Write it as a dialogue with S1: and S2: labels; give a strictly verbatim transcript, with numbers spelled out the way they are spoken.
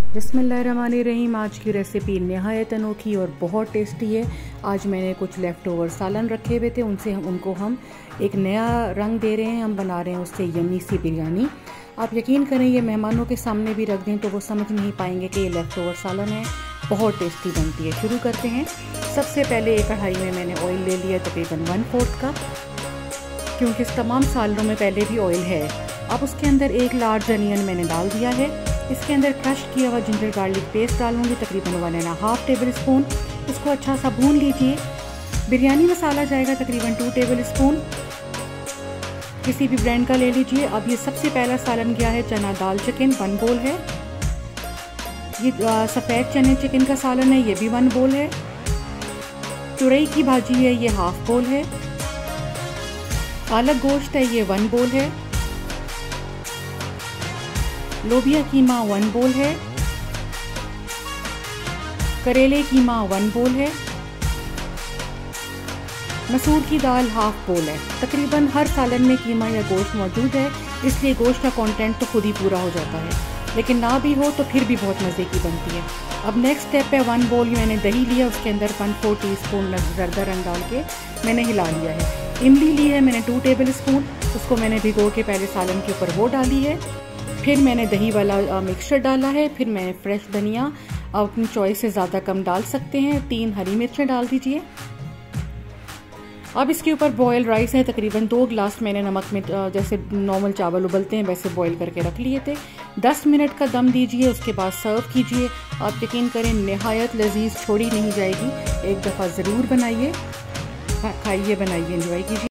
S1: बिस्मिल्लाहिर्रहमानिर्रहीम। आज की रेसिपी नहायत अनोखी और बहुत टेस्टी है। आज मैंने कुछ लेफ़्ट ओवर सालन रखे हुए थे, उनसे हम उनको हम एक नया रंग दे रहे हैं। हम बना रहे हैं उससे यमी सी बिरयानी। आप यकीन करें, ये मेहमानों के सामने भी रख दें तो वो समझ नहीं पाएंगे कि ये लेफ़्ट ओवर सालन है। बहुत टेस्टी बनती है। शुरू करते हैं। सबसे पहले एक कढ़ाई में मैंने ऑयल ले लिया, तकरीबन वन फोर्थ का, क्योंकि इस तमाम सालों में पहले भी ऑयल है। अब उसके अंदर एक लार्ज अनियन मैंने डाल दिया है। इसके अंदर क्रश किया हुआ जिंजर गार्लिक पेस्ट डालूंगी, तकरीबन one and half tablespoon. इसको अच्छा सा भून लीजिए। बिरयानी मसाला जाएगा तकरीबन टू टेबल स्पून, किसी भी ब्रांड का ले लीजिए। अब ये सबसे पहला सालन गया है चना दाल चिकन, वन बोल है। ये सफ़ेद चने चिकन का सालन है, ये भी वन बोल है। तुरई की भाजी है, ये हाफ बोल है। पालक गोश्त है, ये वन बोल है। लोबिया कीमा वन बोल है। करेले कीमा वन बोल है। मसूर की दाल हाफ बोल है। तकरीबन हर सालन में कीमा या गोश्त मौजूद है, इसलिए गोश्त का कंटेंट तो खुद ही पूरा हो जाता है, लेकिन ना भी हो तो फिर भी बहुत मज़े की बनती है। अब नेक्स्ट स्टेप है, वन बोल मैंने दही लिया, उसके अंदर वन फोर टी स्पून जर्दा रंग डाल के मैंने हिला लिया है। इमली ली है मैंने टू टेबल स्पून, उसको मैंने भिगो के पहले सालन के ऊपर वो डाली है। फिर मैंने दही वाला मिक्सचर डाला है। फिर मैंने फ्रेश धनिया, आप अपनी चॉइस से ज़्यादा कम डाल सकते हैं। तीन हरी मिर्चें डाल दीजिए। अब इसके ऊपर बॉयल राइस है, तकरीबन दो ग्लास मैंने नमक में, जैसे नॉर्मल चावल उबलते हैं वैसे बॉयल करके रख लिए थे। दस मिनट का दम दीजिए, उसके बाद सर्व कीजिए। आप यकीन करें, नहायत लजीज छोड़ी नहीं जाएगी। एक दफ़ा ज़रूर बनाइए, खाइए, बनाइए, एंजॉय कीजिए।